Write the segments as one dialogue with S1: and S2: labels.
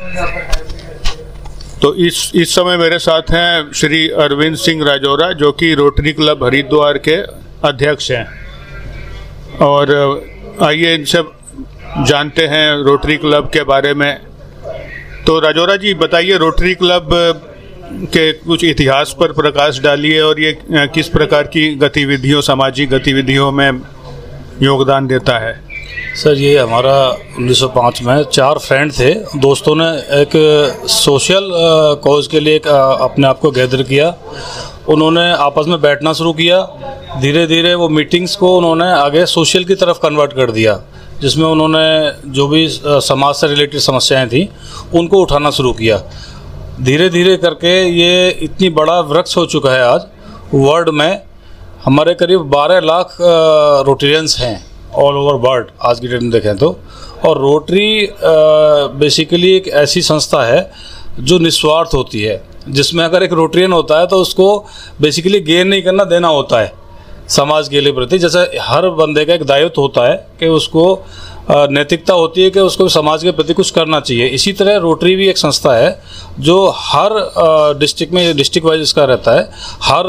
S1: तो इस समय मेरे साथ हैं श्री अरविंद सिंह राजौरा, जो कि रोटरी क्लब हरिद्वार के अध्यक्ष हैं। और आइए इनसे जानते हैं रोटरी क्लब के बारे में। तो राजौरा जी बताइए, रोटरी क्लब के कुछ इतिहास पर प्रकाश डालिए और ये किस प्रकार की गतिविधियों, सामाजिक गतिविधियों में योगदान देता है।
S2: सर, ये हमारा 1905 में 4 फ्रेंड थे, दोस्तों ने एक सोशल कॉज के लिए अपने आप को गैदर किया। उन्होंने आपस में बैठना शुरू किया। धीरे धीरे वो मीटिंग्स को उन्होंने आगे सोशल की तरफ कन्वर्ट कर दिया, जिसमें उन्होंने जो भी समाज से रिलेटेड समस्याएं थी उनको उठाना शुरू किया। धीरे धीरे करके ये इतनी बड़ा वृक्ष हो चुका है। आज वर्ल्ड में हमारे करीब 12 लाख रोटेरियंस हैं ऑल ओवर वर्ल्ड आज की डेट में देखें तो। और रोटरी बेसिकली एक ऐसी संस्था है जो निस्वार्थ होती है, जिसमें अगर एक रोटरियन होता है तो उसको बेसिकली गेन नहीं करना, देना होता है समाज के लिए प्रति। जैसे हर बंदे का एक दायित्व होता है कि उसको नैतिकता होती है कि उसको समाज के प्रति कुछ करना चाहिए। इसी तरह रोटरी भी एक संस्था है जो हर डिस्ट्रिक्ट में, डिस्ट्रिक्ट वाइज इसका रहता है। हर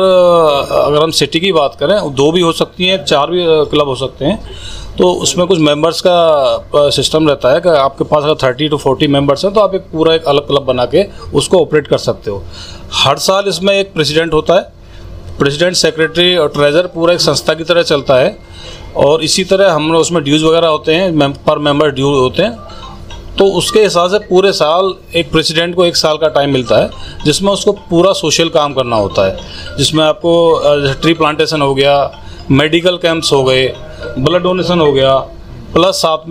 S2: अगर हम सिटी की बात करें, 2 भी हो सकती हैं, 4 भी क्लब हो सकते हैं। तो उसमें कुछ मेंबर्स का सिस्टम रहता है कि आपके पास अगर 30 to 40 मेंबर्स हैं तो आप एक अलग क्लब बना के उसको ऑपरेट कर सकते हो। हर साल इसमें एक प्रेसिडेंट होता है, प्रेसिडेंट, सेक्रेटरी और ट्रेजर पूरा एक संस्था की तरह चलता है। और इसी तरह हम लोग उसमें ड्यूज़ वगैरह होते हैं, पर मेंबर ड्यू होते हैं। तो उसके हिसाब से पूरे साल एक प्रेसिडेंट को 1 साल का टाइम मिलता है, जिसमें उसको पूरा सोशल काम करना होता है, जिसमें आपको ट्री प्लांटेशन हो गया, मेडिकल कैंप्स हो गए, ब्लड डोनेशन हो गया, प्लस साथ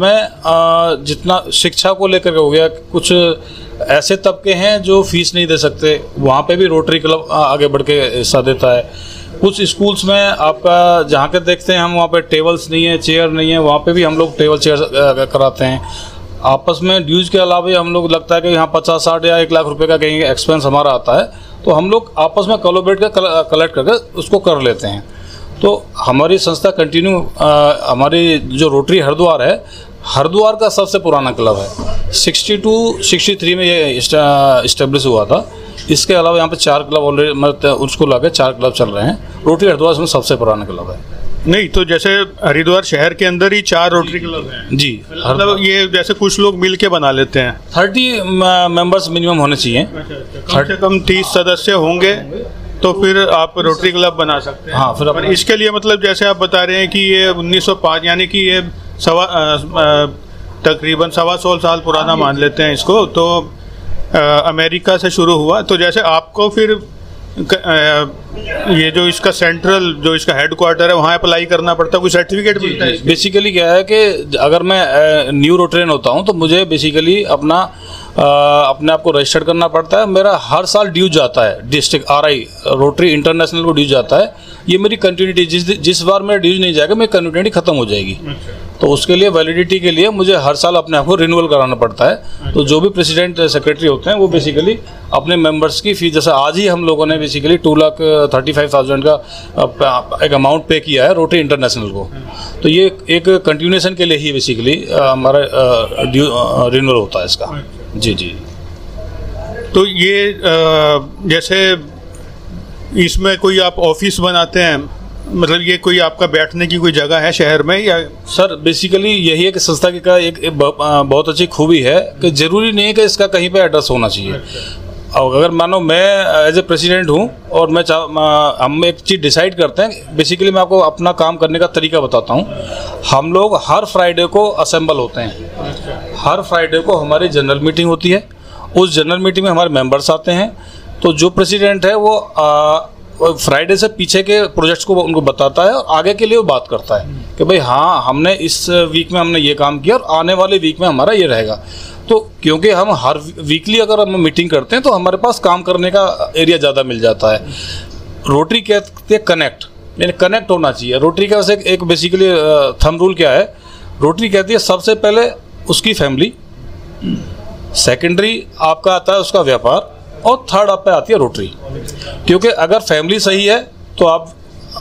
S2: में जितना शिक्षा को लेकर हो गया। कुछ ऐसे तबके हैं जो फीस नहीं दे सकते, वहाँ पे भी रोटरी क्लब आगे बढ़ के हिस्सा देता है। कुछ स्कूल्स में आपका जहाँ के देखते हैं हम, वहाँ पे टेबल्स नहीं है, चेयर नहीं है, वहाँ पे भी हम लोग टेबल चेयर कराते हैं। आपस में ड्यूज के अलावा हम लोग लगता है कि यहाँ 50, 60 या 1 लाख रुपए का कहीं एक्सपेंस हमारा आता है, तो हम लोग आपस में कोलैबोरेट कर कलेक्ट करके उसको कर लेते हैं। तो हमारी संस्था कंटिन्यू, हमारी जो रोटरी हरिद्वार है, हरिद्वार का सबसे पुराना क्लब है। 62-63 में ये इस्टेब्लिश हुआ था। इसके अलावा यहाँ पे 4 क्लब ऑलरेडी, मतलब उसको लाके 4 क्लब चल रहे हैं। रोटरी हरिद्वार में सबसे पुराना क्लब है।
S1: नहीं तो जैसे हरिद्वार शहर के अंदर ही 4 रोटरी क्लब हैं
S2: जी।
S1: मतलब ये जैसे कुछ लोग मिल के बना लेते हैं।
S2: 30 मेंबर्स मिनिमम होने चाहिए।
S1: कम से कम 30 सदस्य होंगे तो फिर आप रोटरी क्लब बना सकते हैं।
S2: हाँ, फिर
S1: और इसके लिए मतलब जैसे आप बता रहे हैं कि ये 1905 यानी कि ये तकरीबन 125 साल पुराना मान लेते हैं इसको। तो अमेरिका से शुरू हुआ। तो जैसे आपको फिर ये जो इसका सेंट्रल, जो इसका हेडक्वार्टर है, वहाँ अप्लाई करना पड़ता है, कोई सर्टिफिकेट मिलता है?
S2: बेसिकली क्या है कि अगर मैं न्यू रोटरियन होता हूँ तो मुझे बेसिकली अपने आप को रजिस्टर्ड करना पड़ता है। मेरा हर साल ड्यूज जाता है, डिस्ट्रिक्ट RI रोटरी इंटरनेशनल को ड्यूज जाता है। ये मेरी कंटिन्यूटी, जिस बार मेरा ड्यूज नहीं जाएगा मेरी कंटिन्यूटी खत्म हो जाएगी। तो उसके लिए वैलिडिटी के लिए मुझे हर साल अपने आप को रिन्यूअल कराना पड़ता है। तो जो भी प्रेसिडेंट, सेक्रेटरी होते हैं वो बेसिकली अपने मेंबर्स की फीस, जैसे आज ही हम लोगों ने बेसिकली 2,35,000 का एक अमाउंट पे किया है रोटरी इंटरनेशनल को। तो ये एक कंटिन्यूएशन के लिए ही बेसिकली हमारा रिन्यूअल होता है इसका। जी जी।
S1: तो ये जैसे इसमें कोई आप ऑफिस बनाते हैं, मतलब ये कोई आपका बैठने की कोई जगह है शहर में या?
S2: सर बेसिकली यही है कि संस्था की का एक बहुत अच्छी खूबी है कि ज़रूरी नहीं है कि इसका कहीं पे एड्रेस होना चाहिए। और अगर मानो मैं एज ए प्रेसिडेंट हूँ और हम एक चीज़ डिसाइड करते हैं, बेसिकली मैं आपको अपना काम करने का तरीका बताता हूँ। हम लोग हर फ्राइडे को असेंबल होते हैं। हर फ्राइडे को हमारी जनरल मीटिंग होती है। उस जनरल मीटिंग में हमारे मेंबर्स आते हैं। तो जो प्रेसिडेंट है वो फ्राइडे से पीछे के प्रोजेक्ट्स को उनको बताता है और आगे के लिए वो बात करता है कि भाई हाँ, हमने इस वीक में हमने ये काम किया और आने वाले वीक में हमारा ये रहेगा। तो क्योंकि हम हर वीकली अगर हम मीटिंग करते हैं तो हमारे पास काम करने का एरिया ज़्यादा मिल जाता है। रोटरी कहते हैं कनेक्ट, यानी कनेक्ट होना चाहिए। रोटरी का वैसे एक बेसिकली थंब रूल क्या है, रोटरी कहती है सबसे पहले उसकी फैमिली, सेकेंडरी आपका आता है उसका व्यापार और थर्ड आप पे आती है रोटरी। क्योंकि अगर फैमिली सही है तो आप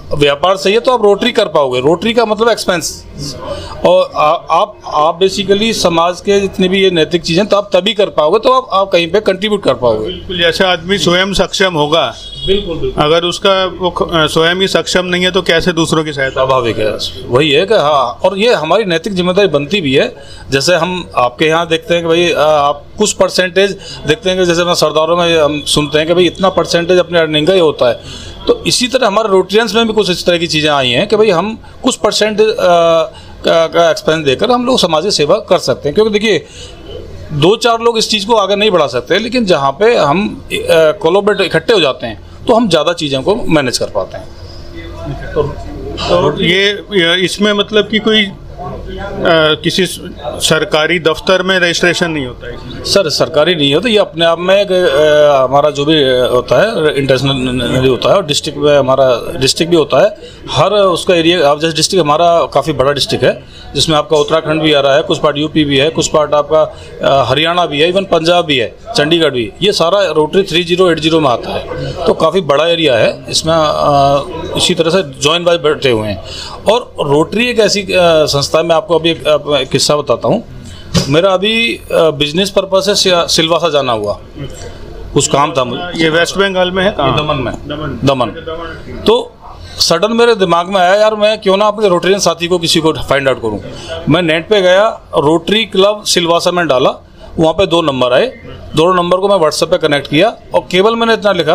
S2: व्यापार सही है तो आप रोटरी कर पाओगे। रोटरी का मतलब एक्सपेंस, और आप बेसिकली समाज के जितनी भी ये नैतिक चीज़ें तो आप तभी कर पाओगे, तो आप कहीं पे कंट्रीब्यूट कर पाओगे।
S1: बिल्कुल, जैसे आदमी स्वयं सक्षम होगा,
S2: बिल्कुल,
S1: अगर उसका वो स्वयं ही सक्षम नहीं है तो कैसे दूसरों की सहायता।
S2: स्वाभाविक है, वही है कि हाँ, और ये हमारी नैतिक जिम्मेदारी बनती भी है। जैसे हम आपके यहाँ देखते हैं कि भाई आप कुछ परसेंटेज देखते हैं कि जैसे मैं सरदारों में हम सुनते हैं कि भाई इतना परसेंटेज अपने अर्निंग का ही होता है, तो इसी तरह हमारे रोटरियंस में भी कुछ इस तरह की चीज़ें आई हैं कि भाई हम कुछ परसेंटेज का एक्सपेंस देकर हम लोग समाज की सेवा कर सकते हैं। क्योंकि देखिए 2-4 लोग इस चीज़ को आगे नहीं बढ़ा सकते, लेकिन जहाँ पे हम कोलैबोरेट इकट्ठे हो जाते हैं तो हम ज़्यादा चीज़ों को मैनेज कर पाते हैं।
S1: तो ये इसमें मतलब कि कोई किसी सरकारी दफ्तर में रजिस्ट्रेशन नहीं होता है?
S2: सर सरकारी नहीं होता, ये अपने आप में एक हमारा जो भी होता है इंटरनेशनल होता है, और डिस्ट्रिक्ट में हमारा डिस्ट्रिक्ट भी होता है। हर उसका एरिया, आप जैसे डिस्ट्रिक्ट हमारा काफ़ी बड़ा डिस्ट्रिक्ट है, जिसमें आपका उत्तराखंड भी आ रहा है, कुछ पार्ट यूपी भी है, कुछ पार्ट आपका हरियाणा भी है, इवन पंजाब भी है, चंडीगढ़ भी, ये सारा रोटरी 3080 में आता है। तो काफ़ी बड़ा एरिया है, इसमें इसी तरह से जॉइन वाइज बैठे हुए हैं। और रोटरी एक ऐसी संस्था, मैं आपको अभी एक किस्सा बताता हूँ। मेरा अभी बिजनेस पर्पज से सिलवासा जाना हुआ, कुछ काम था मुझे।
S1: ये वेस्ट बंगाल में है?
S2: दमन में। दमन। तो सडन मेरे दिमाग में आया, यार मैं क्यों ना अपने रोटरियन साथी को किसी को फाइंड आउट करूं। मैं नेट पे गया, रोटरी क्लब सिलवासा में डाला, वहाँ पे 2 नंबर आए। दोनों नंबर को मैं व्हाट्सएप पे कनेक्ट किया और केवल मैंने इतना लिखा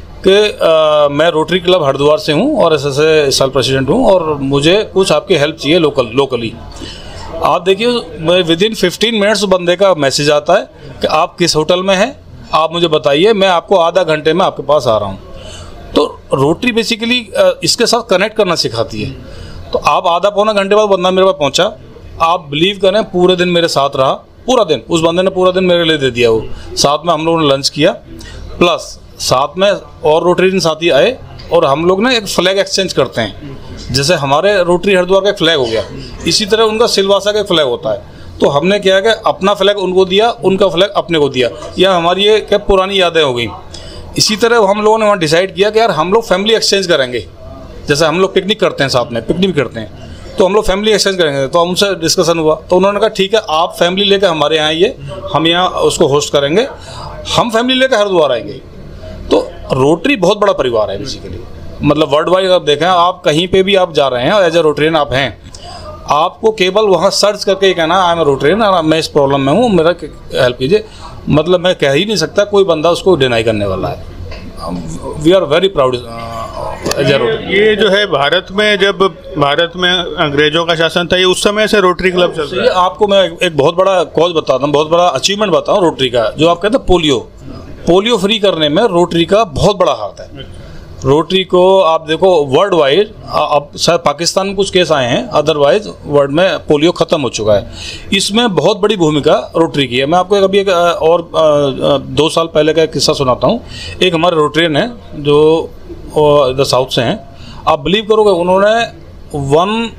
S2: कि मैं रोटरी क्लब हरिद्वार से हूँ और ऐसे इस साल प्रेसिडेंट हूँ और मुझे कुछ आपकी हेल्प चाहिए लोकली। आप देखिए विदिन 15 मिनट्स बंदे का मैसेज आता है कि आप किस होटल में हैं, आप मुझे बताइए, मैं आपको आधा घंटे में आपके पास आ रहा हूँ। तो रोटरी बेसिकली इसके साथ कनेक्ट करना सिखाती है। तो आप आधा पौना घंटे बाद बंदा मेरे पास पहुंचा, आप बिलीव करें पूरे दिन मेरे साथ रहा, पूरा दिन उस बंदे ने पूरा दिन मेरे लिए दे दिया। वो साथ में हम लोगों ने लंच किया, प्लस साथ में और रोटरी साथी आए और हम लोग ना एक फ्लैग एक्सचेंज करते हैं। जैसे हमारे रोटरी हरिद्वार का एक फ्लैग हो गया, इसी तरह उनका सिलवासा का एक फ्लैग होता है। तो हमने क्या कि अपना फ्लैग उनको दिया, उनका फ्लैग अपने को दिया, या हमारी ये क्या पुरानी यादें हो गई। इसी तरह हम लोगों ने वहाँ डिसाइड किया कि यार हम लोग फैमिली एक्सचेंज करेंगे। जैसे हम लोग पिकनिक करते हैं, साथ में पिकनिक भी करते हैं, तो हम लोग फैमिली एक्सचेंज करेंगे। तो उनसे डिस्कशन हुआ, तो उन्होंने कहा ठीक है, आप फैमिली लेकर हमारे यहाँ आइए, हम यहाँ उसको होस्ट करेंगे, हम फैमिली लेकर हरिद्वार आएंगे। तो रोटरी बहुत बड़ा परिवार है बेसिकली, मतलब वर्ल्ड वाइड आप देखें, आप कहीं पे भी आप जा रहे हैं और एज ए रोटरियन आप हैं, आपको केवल वहाँ सर्च करके ही कहना आई एम रोटरियन, मैं इस प्रॉब्लम में हूँ, मेरा हेल्प कीजिए। मतलब मैं कह ही नहीं सकता कोई बंदा उसको डिनाई करने वाला है। We are very proud as a Rotary.
S1: ये जो है जब भारत में अंग्रेजों का शासन था, ये उस समय से रोटरी क्लब चल रहा है।
S2: आपको मैं एक बहुत बड़ा कॉज बताता हूँ, बहुत बड़ा अचीवमेंट बताऊँ रोटरी का। जो आप कहते हैं पोलियो फ्री करने में रोटरी का बहुत बड़ा हाथ है। रोटरी को आप देखो वर्ल्ड वाइड, अब शायद पाकिस्तान में कुछ केस आए हैं, अदरवाइज वर्ल्ड में पोलियो खत्म हो चुका है। इसमें बहुत बड़ी भूमिका रोटरी की है। मैं आपको अभी एक और 2 साल पहले का एक किस्सा सुनाता हूँ। एक हमारे रोटरियन है जो इधर साउथ से हैं, आप बिलीव करोगे उन्होंने $1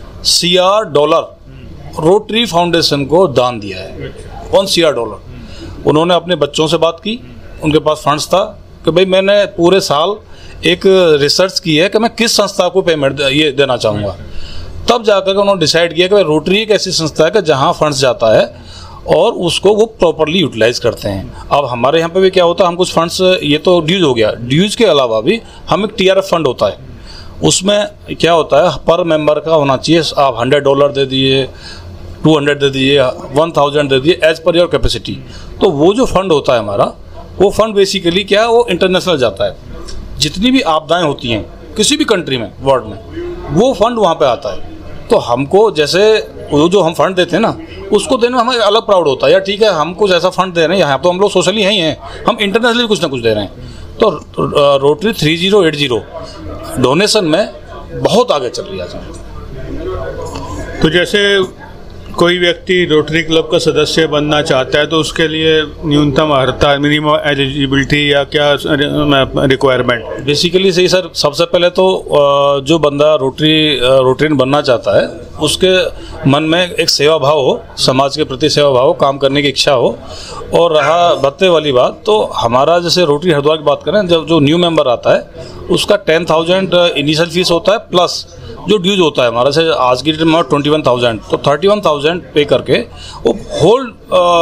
S2: CR रोटरी फाउंडेशन को दान दिया है। $1 CR। उन्होंने अपने बच्चों से बात की, उनके पास फंड्स था कि भाई मैंने पूरे साल एक रिसर्च की है कि मैं किस संस्था को पेमेंट ये देना चाहूँगा। तब जाकर के उन्होंने डिसाइड किया कि रोटरी एक ऐसी संस्था है कि जहाँ फंड्स जाता है और उसको वो प्रॉपरली यूटिलाइज करते हैं। अब हमारे यहाँ पे भी क्या होता है, हम कुछ फंड्स, ये तो ड्यूज हो गया, ड्यूज के अलावा भी हम एक TRF फंड होता है, उसमें क्या होता है पर मेंबर का होना चाहिए, आप $100 दे दिए, 200 दे दिए, 1000 दे दिए, एज पर योर कैपेसिटी। तो वो जो फंड होता है हमारा, वो फंड बेसिकली क्या है, वो इंटरनेशनल जाता है। जितनी भी आपदाएं होती हैं किसी भी कंट्री में वर्ल्ड में, वो फंड वहाँ पे आता है। तो हमको जैसे वो जो हम फंड देते हैं ना, उसको देने में हमें अलग प्राउड होता है, यार ठीक है हम कुछ ऐसा फंड दे रहे हैं, यहाँ तो हम लोग सोशली ही हैं, हम इंटरनेशनली कुछ ना कुछ दे रहे हैं। तो रोटरी 3080 डोनेशन में बहुत आगे चल रही है।
S1: तो जैसे कोई व्यक्ति रोटरी क्लब का सदस्य बनना चाहता है तो उसके लिए न्यूनतम अर्हता, मिनिमम एलिजिबिलिटी या क्या रिक्वायरमेंट?
S2: बेसिकली सही सर, सबसे पहले तो जो बंदा रोटरियन बनना चाहता है उसके मन में एक सेवा भाव हो, समाज के प्रति सेवा भाव हो, काम करने की इच्छा हो। और रहा भत्ते वाली बात, तो हमारा जैसे रोटरी हरिद्वार की बात करें, जब जो न्यू मेंबर आता है उसका 10,000 इनिशियल फीस होता है, प्लस जो ड्यूज होता है हमारा से आज की डेट में 21,000, तो 31,000 पे करके वो होल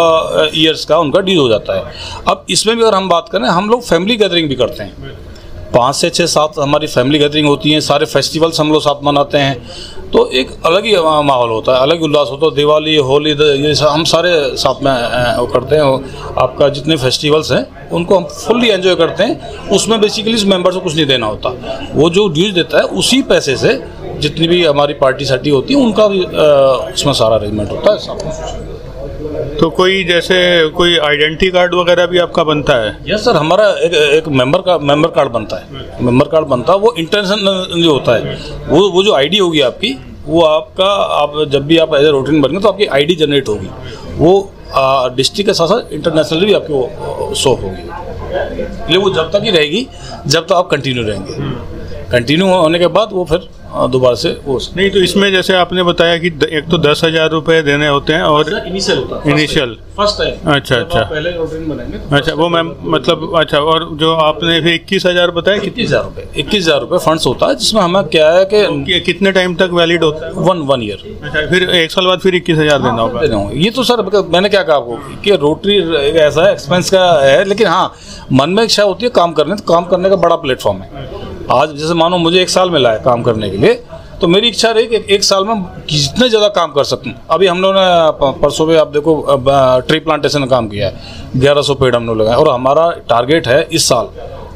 S2: ईयर्स का उनका ड्यूज हो जाता है। अब इसमें भी अगर हम बात करें, हम लोग फैमिली गैदरिंग भी करते हैं, 5 से 6 7 हमारी फैमिली गैदरिंग होती है, सारे फेस्टिवल्स हम लोग साथ मनाते हैं, तो एक अलग ही माहौल होता है, अलग उल्लास होता है। दिवाली, होली, ये हम सारे साथ में वो करते हैं। आपका जितने फेस्टिवल्स हैं उनको हम फुल्ली एंजॉय करते हैं। उसमें बेसिकली इस मेंबर से कुछ नहीं देना होता, वो जो ड्यूज देता है उसी पैसे से जितनी भी हमारी पार्टी सार्टी होती है उनका भी उसमें सारा अरेंजमेंट होता है साथ।
S1: तो कोई जैसे कोई आइडेंटिटी कार्ड वगैरह भी आपका बनता है?
S2: यस सर, हमारा एक मेंबर कार्ड बनता है। मेंबर कार्ड बनता है, वो इंटरनेशनल जो होता है, वो जो आईडी होगी आपकी, वो आपका, आप जब भी आप एज ए रोटरियन बनेंगे तो आपकी आईडी जनरेट होगी, वो डिस्ट्रिक्ट के साथ साथ इंटरनेशनल भी आपकी वो शो होगी। इसलिए वो जब तक ही रहेगी जब तक आप कंटिन्यू रहेंगे। कंटिन्यू होने के बाद वो फिर दोबारा से वो
S1: नहीं। तो इसमें जैसे आपने बताया कि एक तो 10,000 रुपये देने होते हैं और
S2: इनिशियल होता है,
S1: इनिशियल
S2: फर्स्ट टाइम।
S1: अच्छा,
S2: पहले रोटरियन बनेंगे।
S1: अच्छा, वो मैम मतलब अच्छा, और जो आपने फिर 21,000 बताया,
S2: 21,000 रुपये फंड्स होता है, जिसमें हमें क्या है कि
S1: कितने टाइम तक वैलिड होता है?
S2: 1 ईयर।
S1: अच्छा, फिर 1 साल बाद फिर 21,000 देना होगा?
S2: ये तो सर मैंने क्या कहा आपको कि रोटरी ऐसा एक्सपेंस का है, लेकिन हाँ मन में इच्छा होती है काम करने, तो काम करने का बड़ा प्लेटफॉर्म है। आज जैसे मानो मुझे 1 साल मिला है काम करने के लिए, तो मेरी इच्छा रही कि 1 साल में जितने ज़्यादा काम कर सकूं। अभी हम लोगों ने परसों में आप देखो ट्री प्लांटेशन का काम किया है, 1100 पेड़ हम लोग लगाए, और हमारा टारगेट है इस साल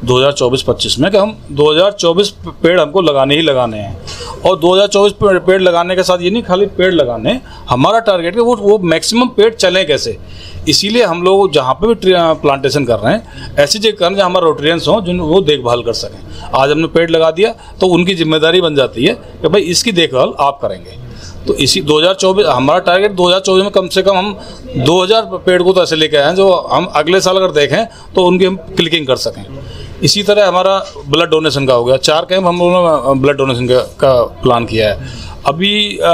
S2: 2024-25 में कि हम 2024 पेड़ हमको लगाने ही लगाने हैं। और 2024 पेड़ लगाने के साथ ये नहीं खाली पेड़ लगाने, हमारा टारगेट है वो मैक्सिमम पेड़ चलें कैसे। इसीलिए हम लोग जहाँ पे भी प्लांटेशन कर रहे हैं, ऐसी जगह कर जहाँ हमारे रोटरियंस हों जिन वो देखभाल कर सकें। आज हमने पेड़ लगा दिया तो उनकी जिम्मेदारी बन जाती है कि भाई इसकी देखभाल आप करेंगे। तो इसी 2024 हमारा टारगेट 2024 में कम से कम हम 2000 पेड़ को तो ऐसे लेके आए हैं जो हम अगले साल अगर देखें तो उनकी हम क्लिकिंग कर सकें। इसी तरह हमारा ब्लड डोनेशन का हो गया, 4 कैंप हम लोगों ने ब्लड डोनेशन का प्लान किया है। अभी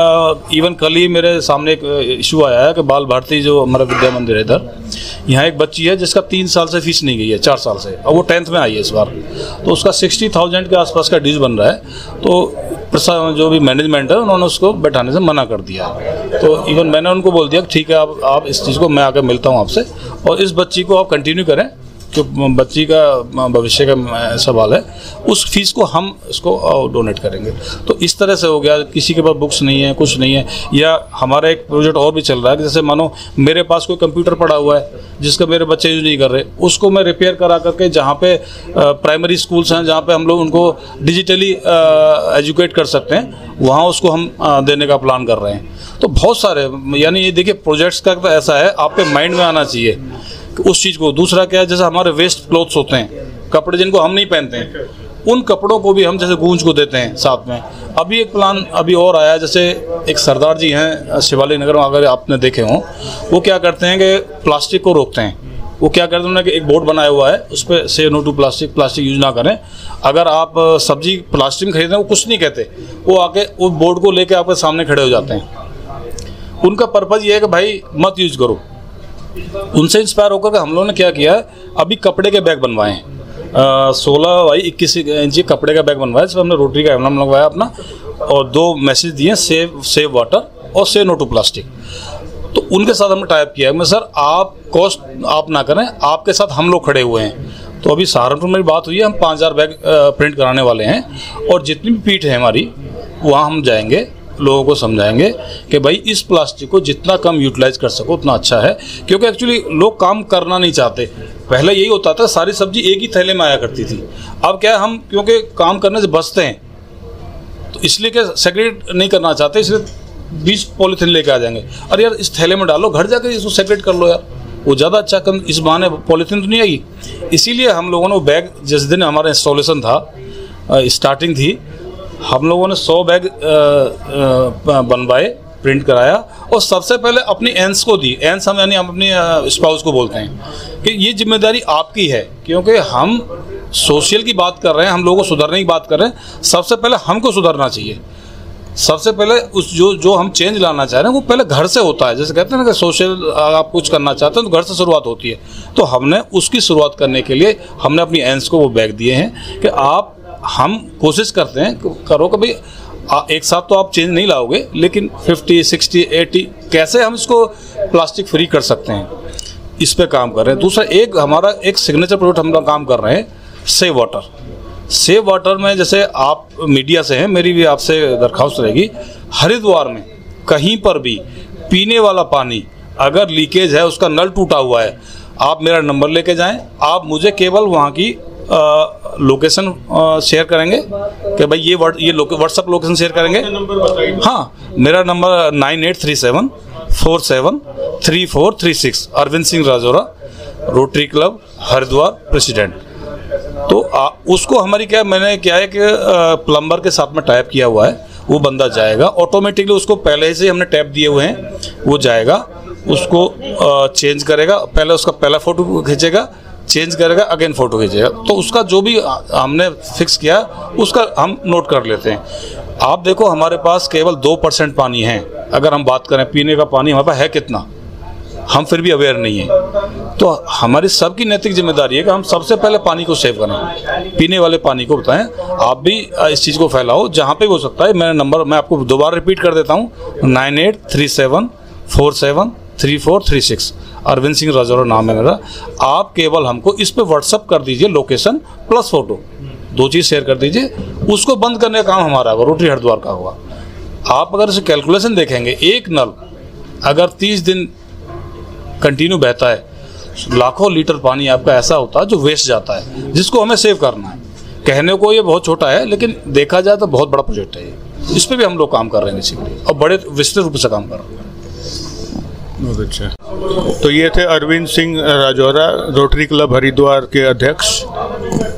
S2: इवन कल ही मेरे सामने एक इशू आया है कि बाल भारती जो हमारा विद्या मंदिर है इधर, यहाँ एक बच्ची है जिसका 3 साल से फीस नहीं गई है, 4 साल से, और वो 10th में आई है इस बार, तो उसका 60,000 के आसपास का ड्यूज बन रहा है। तो जो भी मैनेजमेंट है उन्होंने उसको बैठाने से मना कर दिया। तो इवन मैंने उनको बोल दिया ठीक है आप इस चीज़ को, मैं आकर मिलता हूँ आपसे, और इस बच्ची को आप कंटिन्यू करें, जो बच्ची का भविष्य का सवाल है, उस फीस को हम इसको डोनेट करेंगे। तो इस तरह से हो गया। किसी के पास बुक्स नहीं है, कुछ नहीं है, या हमारा एक प्रोजेक्ट और भी चल रहा है कि जैसे मानो मेरे पास कोई कंप्यूटर पड़ा हुआ है जिसका मेरे बच्चे यूज नहीं कर रहे, उसको मैं रिपेयर करा करके जहाँ पे प्राइमरी स्कूल्स हैं जहाँ पे हम लोग उनको डिजिटली एजुकेट कर सकते हैं, वहाँ उसको हम देने का प्लान कर रहे हैं। तो बहुत सारे, यानी ये देखिए प्रोजेक्ट्स का तो ऐसा है, आपके माइंड में आना चाहिए उस चीज़ को। दूसरा क्या है, जैसे हमारे वेस्ट क्लोथ्स होते हैं, कपड़े जिनको हम नहीं पहनते हैं, उन कपड़ों को भी हम जैसे गूंज को देते हैं साथ में। अभी एक प्लान अभी और आया है, जैसे एक सरदार जी हैं शिवालिक नगर में, अगर आपने देखे हों, वो क्या करते हैं कि प्लास्टिक को रोकते हैं। वो क्या करते हैं, उन्होंने एक बोर्ड बनाया हुआ है, उस पर से no to plastic, plastic use ना करें। अगर आप सब्जी प्लास्टिक में खरीदें, वो कुछ नहीं कहते, वो आके वो बोर्ड को लेके आपके सामने खड़े हो जाते हैं। उनका पर्पज़ ये है कि भाई मत यूज करो। उनसे इंस्पायर होकर के हम लोगों ने क्या किया है, अभी कपड़े के बैग बनवाए हैं, 16 बाई 21 इंच कपड़े का बैग बनवाया, जिसमें हमने रोटरी का एम्ब्लम लगवाया अपना, और 2 मैसेज दिए, सेव वाटर और से नो टू प्लास्टिक। तो उनके साथ हमने टाइप किया है, मैं सर आप कॉस्ट आप ना करें, आपके साथ हम लोग खड़े हुए हैं। तो अभी सहारनपुर में बात हुई है, हम 5000 बैग प्रिंट कराने वाले हैं, और जितनी भी पीठ है हमारी वहाँ हम जाएंगे, लोगों को समझाएंगे कि भाई इस प्लास्टिक को जितना कम यूटिलाइज कर सको उतना अच्छा है। क्योंकि एक्चुअली लोग काम करना नहीं चाहते। पहले यही होता था, सारी सब्जी एक ही थैले में आया करती थी। अब क्या है, हम क्योंकि काम करने से बचते हैं तो इसलिए क्या सेग्रेगेट नहीं करना चाहते, इसलिए 20 पॉलीथीन लेके आ जाएंगे। अरे यार इस थैले में डालो, घर जाकर इसको सेग्रेगेट कर लो यार, वो ज़्यादा अच्छा। कम इस बहाने पॉलीथीन तो नहीं आएगी। इसीलिए हम लोगों ने बैग, जिस दिन हमारा इंस्टॉलेशन था, स्टार्टिंग थी, हम लोगों ने 100 बैग बनवाए, प्रिंट कराया और सबसे पहले अपनी एंस को दी। एंस हम यानी हम अपनी स्पाउस को बोलते हैं कि ये जिम्मेदारी आपकी है, क्योंकि हम सोशल की बात कर रहे हैं, हम लोगों को सुधरने की बात कर रहे हैं। सबसे पहले हमको सुधरना चाहिए। सबसे पहले उस जो हम चेंज लाना चाह रहे हैं वो पहले घर से होता है। जैसे कहते हैं ना कि सोशल आप कुछ करना चाहते हैं तो घर से शुरुआत होती है। तो हमने उसकी शुरुआत करने के लिए हमने अपनी एंस को वो बैग दिए हैं कि हम कोशिश करते हैं करो कि भाई एक साथ तो आप चेंज नहीं लाओगे, लेकिन 50, 60, 80 कैसे हम इसको प्लास्टिक फ्री कर सकते हैं, इस पे काम कर रहे हैं। दूसरा हमारा एक सिग्नेचर प्रोडक्ट हम लोग काम कर रहे हैं, सेव वाटर। सेव वाटर में जैसे आप मीडिया से हैं, मेरी भी आपसे दरख्वास्त रहेगी, हरिद्वार में कहीं पर भी पीने वाला पानी अगर लीकेज है, उसका नल टूटा हुआ है, आप मेरा नंबर लेके जाएं। आप मुझे केवल वहाँ की लोकेशन शेयर करेंगे कि भाई ये व्हाट्सअप लोकेशन शेयर करेंगे। हाँ, मेरा number 9837473436, Arvind Singh Rajaura, Rotary Club Haridwar president. तो उसको हमारी मैंने क्या है कि प्लम्बर के साथ में टाइप किया हुआ है, वो बंदा जाएगा ऑटोमेटिकली, उसको पहले से हमने टैप दिए हुए हैं, वो जाएगा उसको चेंज करेगा, पहले उसका पहला फ़ोटो खींचेगा, चेंज करेगा, अगेन फ़ोटो खींचेगा। तो उसका जो भी हमने फिक्स किया उसका हम नोट कर लेते हैं। आप देखो हमारे पास केवल 2% पानी है। अगर हम बात करें पीने का पानी हमारे पास है कितना, हम फिर भी अवेयर नहीं है। तो हमारी सबकी नैतिक जिम्मेदारी है कि हम सबसे पहले पानी को सेव करें, पीने वाले पानी को बताएं। आप भी इस चीज़ को फैलाओ जहाँ पे हो सकता है। मेरा नंबर मैं आपको दोबारा रिपीट कर देता हूँ, 9837473436, अरविंद सिंह राजौरा नाम है मेरा। आप केवल हमको इस पे व्हाट्सअप कर दीजिए लोकेशन प्लस फ़ोटो, 2 चीज़ शेयर कर दीजिए। उसको बंद करने का काम हमारा होगा, रोटरी हरिद्वार का होगा। आप अगर इसे कैलकुलेशन देखेंगे, एक नल अगर 30 दिन कंटिन्यू बहता है, लाखों लीटर पानी आपका ऐसा होता है जो वेस्ट जाता है, जिसको हमें सेव करना है। कहने को ये बहुत छोटा है, लेकिन देखा जाए तो बहुत बड़ा प्रोजेक्ट है ये। इस पे भी हम लोग काम कर रहे हैं बेसिकली, और बड़े विस्तृत रूप से काम कर रहे हैं।
S1: बहुत अच्छा। तो ये थे अरविंद सिंह राजौरा, रोटरी क्लब हरिद्वार के अध्यक्ष।